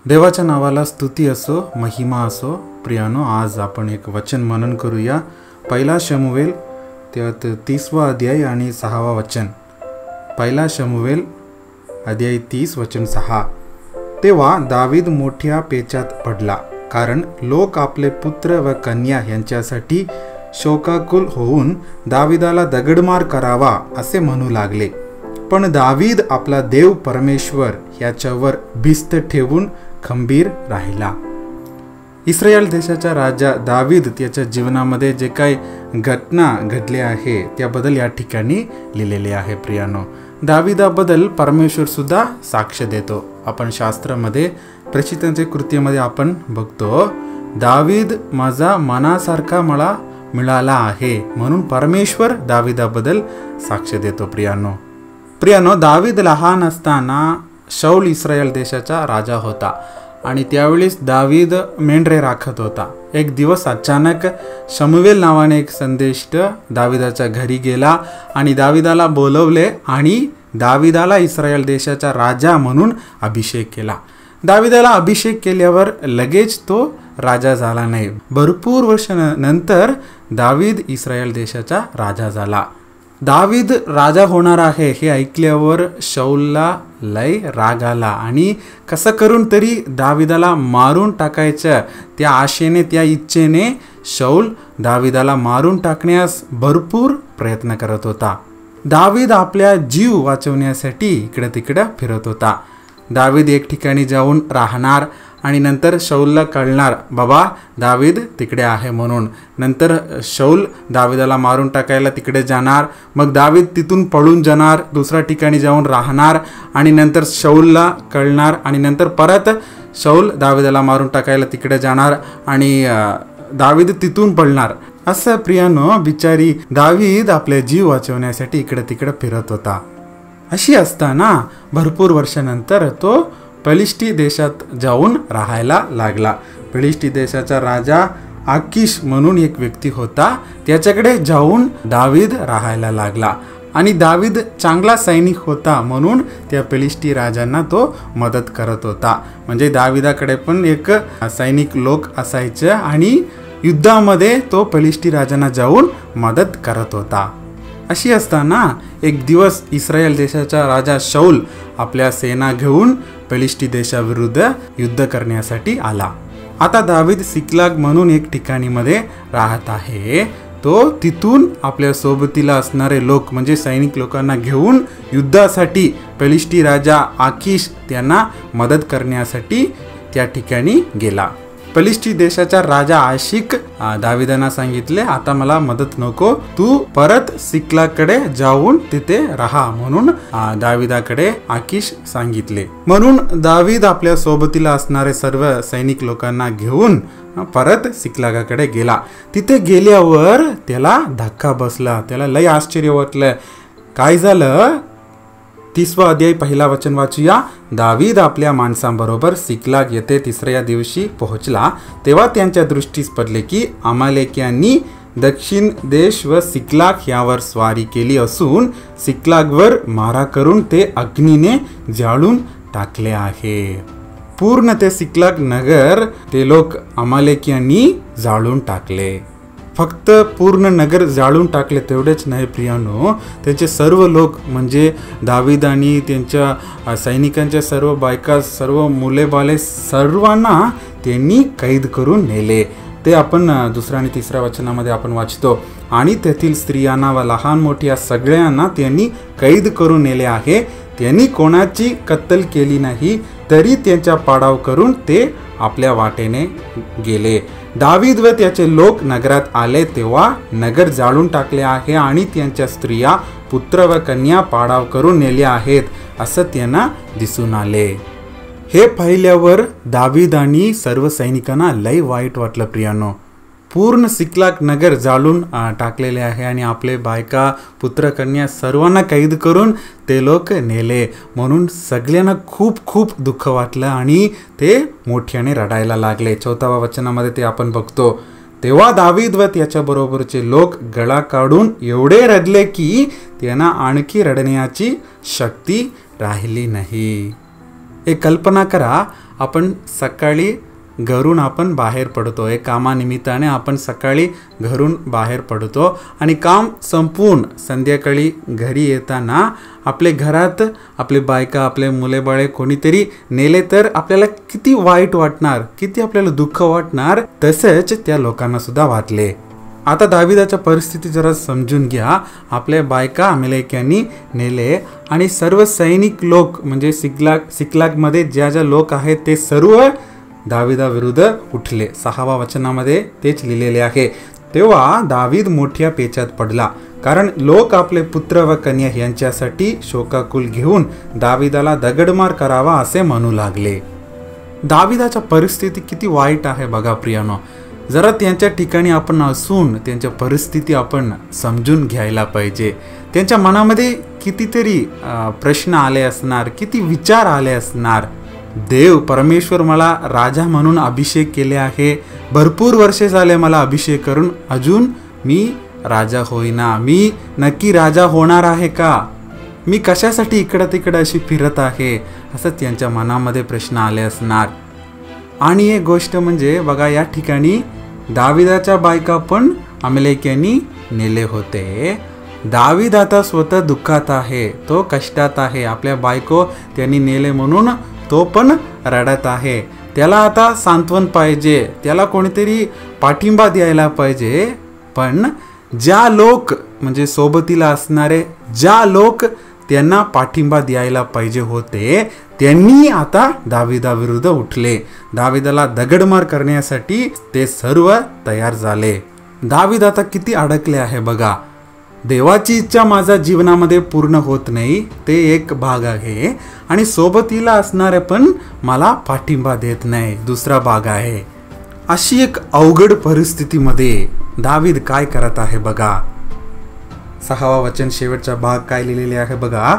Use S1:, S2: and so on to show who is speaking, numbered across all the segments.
S1: देवाच्या नावाला स्तुती असो, महिमा असो. प्रियानो, आज आपण एक वचन मनन करूया. पहिला शमूएल त्यात 30वा अध्याय आणि 6वा वचन. पहिला शमूएल अध्याय 30 वचन 6. तेव्हा दावीद मोठ्या पेचात पडला, कारण लोक आपले पुत्र व कन्या यांच्यासाठी शोकाकुल होऊन दावीदाला दगडमार करावा असे म्हणू लागले. पण दावीद आपला देव परमेश्वर याच्यावर भिस्त ठेवून खंबीर राहिला. इस्रायल देशाचा राजा दावीद त्याच्या जीवनामध्ये जे काही घटना घडल्या आहे त्याबद्दल या ठिकाणी लिहिलेले आहे. प्रियानो, दावीदाबद्दल परमेश्वर सुद्धा साक्ष देतो. आपण शास्त्रामध्ये प्रेषितांच्या कृतीमध्ये आपण बघतो, दावीद माझा मनासारखा मला मिळाला आहे म्हणून परमेश्वर दावीदाबद्दल साक्ष देतो. प्रियानो, दावीद लहान असताना शौल इस्रायल देशाचा राजा होता आणि त्यावेळेस दावीद मेंढरे राखत होता. एक दिवस अचानक शमूएल नावाने एक संदेष्ट दावीदाच्या घरी गेला आणि दावीदाला बोलवले आणि दावीदाला इस्रायल देशाचा राजा म्हणून अभिषेक केला. दावीदाला अभिषेक केल्यावर लगेच तो राजा झाला नाही. भरपूर वर्षानंतर दावीद इस्रायल देशाचा राजा झाला. दावीद राजा होणार आहे हे ऐकल्यावर शौलला लय राग आला आणि कसं करून तरी दावीदाला मारून टाकायचं त्या आशेने, त्या इच्छेने शौल दावीदाला मारून टाकण्यास भरपूर प्रयत्न करत होता. दावीद आपल्या जीव वाचवण्यासाठी इकडे तिकडे फिरत होता. दावीद एक ठिकाणी जाऊन राहणार आणि नंतर शौलला कळणार बाबा दावीद तिकडे आहे म्हणून. नंतर शौल दावीदाला मारून टाकायला तिकडे जाणार. मग दावीद तिथून पळून जाणार, दुसऱ्या ठिकाणी जाऊन राहणार आणि नंतर शौलला कळणार आणि नंतर परत शौल दावीदाला मारून टाकायला तिकडे जाणार आणि दावीद तिथून पळणार. असं प्रियानो, बिचारी दावीद आपले जीव वाचवण्यासाठी इकडे तिकडे फिरत होता. अशी असताना भरपूर वर्षानंतर तो फिलिस्ती देशात जाऊन राहायला लागला. फिलिस्ती देशाचा राजा आकीश म्हणून एक व्यक्ती होता, त्याच्याकडे जाऊन दावीद राहायला लागला आणि दावीद चांगला सैनिक होता म्हणून त्या फिलिस्ती राजांना तो मदत करत होता. म्हणजे दावीदाकडे पण एक सैनिक लोक असायचे आणि युद्धामध्ये तो फिलिस्ती राजांना जाऊन मदत करत होता. अशी असताना एक दिवस इस्रायल देशाचा राजा शौल आपल्या सेना घेऊन फिलिस्ती देशाविरुद्ध युद्ध करण्यासाठी आला. आता दावीद सिकलाग म्हणून एक ठिकाणी मध्ये राहत आहे. तो तिथून आपल्या सोबतीला असणारे लोक म्हणजे सैनिक लोकांना घेऊन युद्धासाठी फिलिस्ती राजा आकीश त्यांना मदत करण्यासाठी त्या ठिकाणी गेला. फिलिस्ती देशाचा राजा आशिक दावीदांना सांगितले, आता मला मदत नको, तू परत सिकलागकडे जाऊन तिथे राहा म्हणून दावीदाकडे आकीश सांगितले. म्हणून दावीद आपल्या सोबतीला असणारे सर्व सैनिक लोकांना घेऊन परत सिकलागाकडे गेला. तिथे गेल्यावर त्याला धक्का बसला. त्याला लय आश्चर्य वाटलं. काय झालं? 30वा अध्याय पहिला वचन वाचूया. दावीद आपल्या माणसांबरोबर सिकलाग येथे तिसऱ्या दिवशी पोहोचला, तेव्हा त्यांच्या दृष्टीस पडले की अमालेक्यांनी दक्षिण देश व सिकलाग यावर स्वारी केली असून सिकलागवर मारा करून ते अग्नीने जाळून टाकले आहे. पूर्ण ते सिकलाग नगर ते लोक अमालेक्यांनी जाळून टाकले. फक्त पूर्ण नगर जाळून टाकले तेवढेच नाही प्रियानो, त्यांचे सर्व लोक म्हणजे दावीद आणि त्यांच्या सैनिकांच्या सर्व बायका, सर्व मुले बाले सर्वांना त्यांनी कैद करून नेले. ते आपण दुसऱ्या आणि तिसऱ्या वचनामध्ये आपण वाचतो. आणि तेथील स्त्रियांना व लहान मोठ्या सगळ्यांना त्यांनी कैद करून नेले आहे. त्यांनी कोणाची कत्तल केली नाही, तरी त्यांचा पाडाव करून ते आपल्या वाटेने गेले. दावीद व त्याचे लोक नगरात आले तेव्हा नगर जाळून टाकले आहे आणि त्यांच्या स्त्रिया, पुत्र व कन्या पाडाव करून नेल्या आहेत असं त्यांना दिसून आले. हे पाहिल्यावर दावीद आणि सर्व सैनिकांना लय वाईट वाटलं प्रियानो. पूर्ण सिकलाग नगर जाळून टाकलेले आहे आणि आपले बायका, पुत्र, कन्या सर्वांना कैद करून ते लोक नेले. म्हणून सगळ्यांना खूप खूप दुःख वाटलं आणि ते मोठ्याने रडायला लागले. 4व्या वचनामध्ये ते आपण बघतो. तेव्हा दावीद व त्याच्या बरोबरचे लोक गळा काढून एवढे रडले की त्यांना आणखी रडण्याची शक्ती राहिली नाही. एक कल्पना करा, आपण सकाळी घरून आपण बाहेर पडतो, एक कामानिमित्ताने आपण सकाळी घरून बाहेर पडतो आणि काम संपवून संध्याकाळी घरी येताना आपले घरात आपले बायका, आपले मुले बाळे कोणीतरी नेले तर आपल्याला किती वाईट वाटणार, किती आपल्याला दुःख वाटणार. तसेच त्या लोकांना सुद्धा वाटले. आता दाविदाच्या परिस्थिती जरा समजून घ्या. आपल्या बायका अमेलेक्यांनी नेले आणि सर्व सैनिक लोक म्हणजे सिकलागमध्ये ज्या लोक आहेत ते सर्व दाविदाविरुद्ध उठले. 6व्या वचनामध्ये तेच लिहिलेले आहे. तेव्हा दावीद मोठ्या पेचात पडला, कारण लोक आपले पुत्र व कन्या यांच्यासाठी शोकाकुल घेऊन दाविदाला दगडमार करावा असे म्हणू लागले. दाविदाच्या परिस्थिती किती वाईट आहे बघा प्रियानो. जरा त्यांच्या ठिकाणी आपण असून त्यांच्या परिस्थिती आपण समजून घ्यायला पाहिजे. त्यांच्या मनामध्ये कितीतरी प्रश्न आले असणार, किती विचार आले असणार. देव परमेश्वर मला राजा म्हणून अभिषेक केले आहे, भरपूर वर्षे झाले मला अभिषेक करून, अजून मी राजा होईना, मी नक्की राजा होणार आहे का, मी कशासाठी इकडं तिकडं अशी फिरत आहे, असं त्यांच्या मनामध्ये प्रश्न आले असणार. आणि एक गोष्ट म्हणजे बघा, या ठिकाणी दाविदाच्या बायका पण अमेलेक्यांनी नेले होते. दावीद आता स्वतः दुःखात आहे, तो कष्टात आहे. आपल्या बायको त्यांनी नेले म्हणून तो पण रडत आहे. त्याला आता सांत्वन पाहिजे, त्याला कोणीतरी पाठिंबा द्यायला पाहिजे. पण ज्या लोक म्हणजे सोबतीला असणारे ज्या लोक त्यांना पाठिंबा द्यायला पाहिजे होते, त्यांनी आता दाविदाविरुद्ध उठले. दाविदाला दगडमार करण्यासाठी ते सर्व तयार झाले. दावीद आता किती अडकले आहे बघा. देवाची इच्छा माझ्या जीवनामध्ये पूर्ण होत नाही, ते एक भाग आहे, आणि सोबतीला असणारे पण मला पाठिंबा देत नाही, दुसरा भाग आहे. अशी एक अवघड परिस्थितीमध्ये दावीद काय करत आहे बघा. 6वा वचन शेवटचा भाग काय लिहिलेले आहे बघा.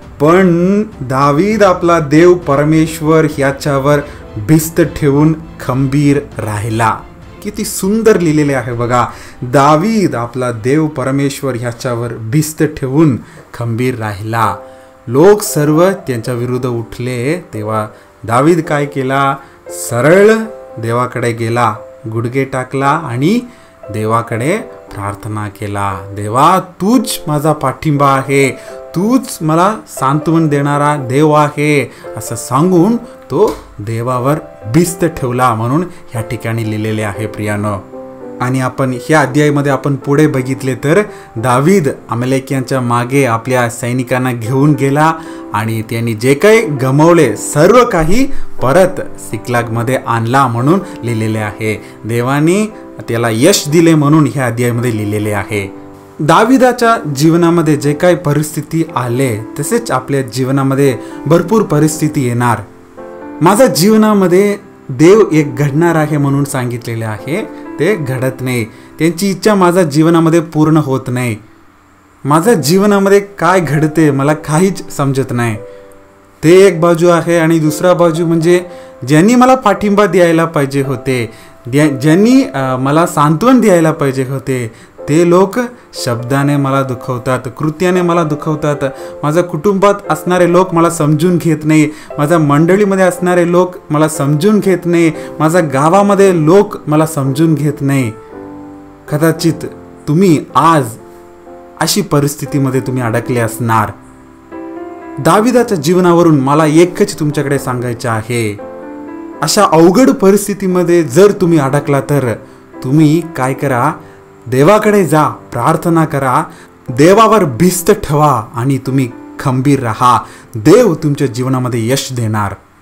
S1: पण दावीद आपला देव परमेश्वर ह्याच्यावर भिस्त ठेवून खंबीर राहिला. किती सुंदर लिहिलेले आहे बघा. दावीद आपला देव परमेश्वर ह्याच्यावर भिस्त ठेवून खंबीर राहिला. लोक सर्व त्यांच्या विरुद्ध उठले, तेव्हा दावीद काय केला, सरळ देवाकडे गेला, गुडघे टाकला आणि देवाकडे प्रार्थना केला. देवा, तूच माझा पाठिंबा आहे, तूच मला सांत्वन देणारा देव आहे, असं सांगून तो देवावर भिस्त ठेवला, म्हणून ह्या ठिकाणी लिहिलेले आहे प्रियानो. आणि आपण ह्या अध्यायामध्ये आपण पुढे बघितले तर दावीद अमेलेक्यांच्या मागे आपल्या सैनिकांना घेऊन गेला आणि त्यांनी जे काही गमावले सर्व काही परत सिकलागमध्ये आणला म्हणून लिहिलेले आहे. देवाने त्याला यश दिले म्हणून ह्या अध्यायामध्ये लिहिलेले आहे. दाविदाच्या जीवनामध्ये जे काही परिस्थिती आले तसेच आपल्या जीवनामध्ये भरपूर परिस्थिती येणार. माझ्या जीवनामध्ये देव एक घडणार आहे म्हणून सांगितलेले आहे, ते घडत नाही. त्यांची इच्छा माझ्या जीवनामध्ये पूर्ण होत नाही. माझ्या जीवनामध्ये काय घडते मला काहीच समजत नाही. ते एक बाजू आहे. आणि दुसरा बाजू म्हणजे ज्यांनी मला पाठिंबा द्यायला पाहिजे होते, ज्यांनी मला सांत्वन द्यायला पाहिजे होते, ते लोक शब्दाने मला दुखवतात, कृत्याने मला दुखवतात. माझ्या कुटुंबात असणारे लोक मला समजून घेत नाही, माझ्या मंडळीमध्ये असणारे लोक मला समजून घेत नाही, माझ्या गावामध्ये लोक मला समजून घेत नाही. कदाचित तुम्ही आज अशी परिस्थितीमध्ये तुम्ही अडकले असणार. दाविदाच्या जीवनावरून मला एकच तुमच्याकडे सांगायचे आहे, अशा अवघड परिस्थितीमध्ये जर तुम्ही अडकला तर तुम्ही काय करा, देवाकडे जा, प्रार्थना करा, देवावर भिस्त ठेवा आणि तुम्ही खंबीर राहा. देव तुमच्या जीवनामध्ये यश देणार.